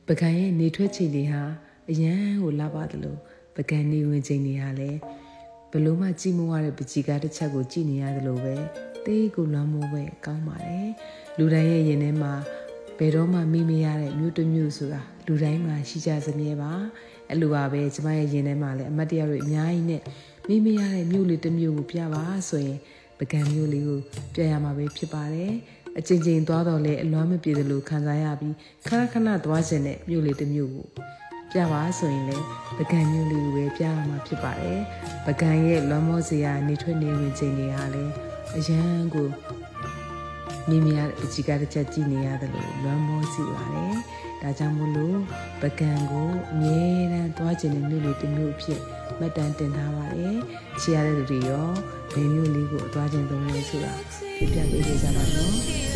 ပကံရဲ့နေထွက်ချိန်တွေဟာအရန်ကိုလာပါတယ်လို့ပကံနေဝင်ချိန်တွေဟာလည်းဘလို့မှကြည့်မဝတဲ့ပကြီးကားတစ်ချက်ကိုကြည့်နေရတယ်လို့ပဲတေးကိုလွမ်းမိုးပဲကောင်းပါတယ်လူတိုင်းရဲ့ရင်ထဲမှာဘယ်တော့မှမိမရတဲ့မြို့တစ်မြို့ဆိုတာလူတိုင်းမှာရှိကြစမြဲပါအဲ့လိုပါပဲကျမရဲ့ရင်ထဲမှာလည်းအမတ်တရားတွေအများကြီးနဲ့မိမရတဲ့မြို့လေးတစ်မြို့ကိုပြပါဆိုရင်ပကံမြို့လေးကိုပြရမှာပဲဖြစ်ပါတယ်အချိန်ချင်းသွားတော့လေအလွမ်းမပြေသလိုခံစားရပြီးခဏခဏသွားခြင်းနဲ့မြို့လေးတစ်မြို့ကိုပြပါဆိုရင်လည်းပကံမျိုးလေးကိုပဲပြရမှာဖြစ်ပါတယ်ပကံရဲ့လွမ်းမောစရာနေထွက်နေဝင်ချိန်တွေဟာလည်းအရန်ကိုမိမိရပကြီးကားတစ်ချက်ကြည့်နေရတယ်လို့လွမ်းမောစီပါတယ်ဒါကြောင့်မို့လို့ပကံကိုအမြဲတမ်းသွားခြင်းနဲ့မြို့လေးတစ်မြို့ဖြစ်မှတ်တမ်းတင်ထားပါတယ်ချီရတဲ့လူတွေရောဘယ်မြို့လေးကိုသွားခြင်းသုံးလဲဆိုတာပြပြပေးကြပါတော့